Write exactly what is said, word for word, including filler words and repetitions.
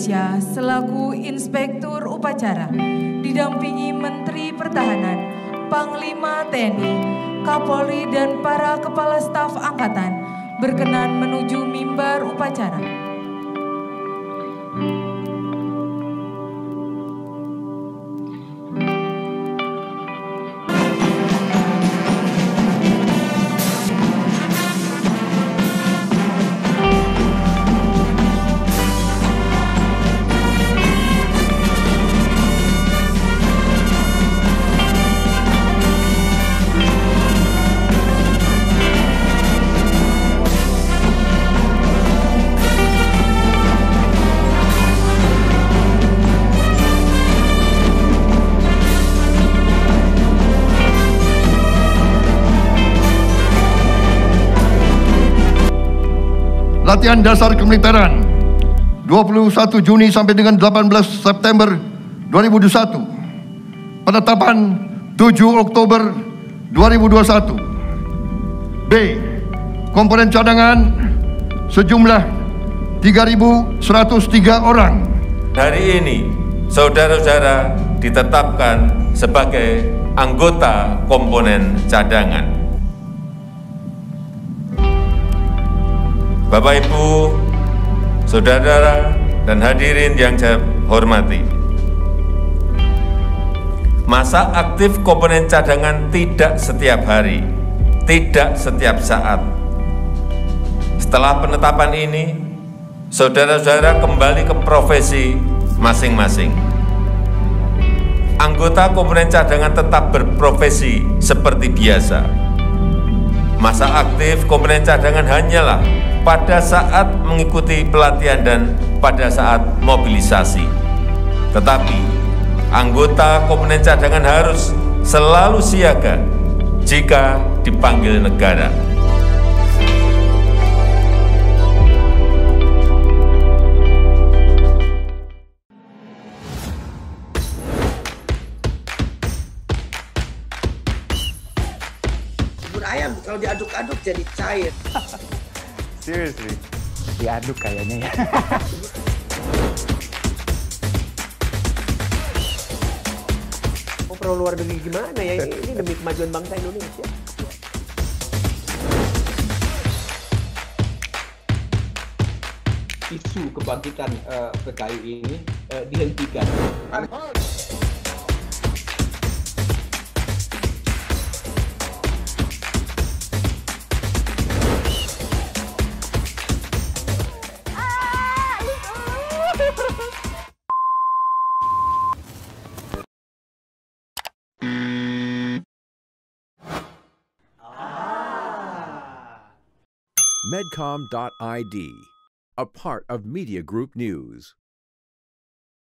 Indonesia selaku Inspektur Upacara, didampingi Menteri Pertahanan, Panglima T N I, Kapolri dan para Kepala Staf Angkatan berkenan menuju mimbar upacara. Latihan Dasar Kemiliteran dua puluh satu Juni sampai dengan delapan belas September dua ribu dua puluh satu. Penetapan tujuh Oktober dua ribu dua puluh satu. B. Komponen cadangan sejumlah tiga ribu seratus tiga orang. Hari ini saudara-saudara ditetapkan sebagai anggota komponen cadangan. Bapak, Ibu, saudara, dan hadirin yang saya hormati. Masa aktif komponen cadangan tidak setiap hari, tidak setiap saat. Setelah penetapan ini, saudara-saudara kembali ke profesi masing-masing. Anggota komponen cadangan tetap berprofesi seperti biasa. Masa aktif komponen cadangan hanyalah pada saat mengikuti pelatihan dan pada saat mobilisasi. Tetapi, anggota komponen cadangan harus selalu siaga jika dipanggil negara. Bubur ayam kalau diaduk-aduk jadi cair. Seriously, diaduk kayaknya ya. Oh, perlu luar negeri gimana ya? Ini demi kemajuan bangsa Indonesia. Isu kebangkitan uh, P K I ini uh, dihentikan. Medcom dot I D, a part of Media Group News.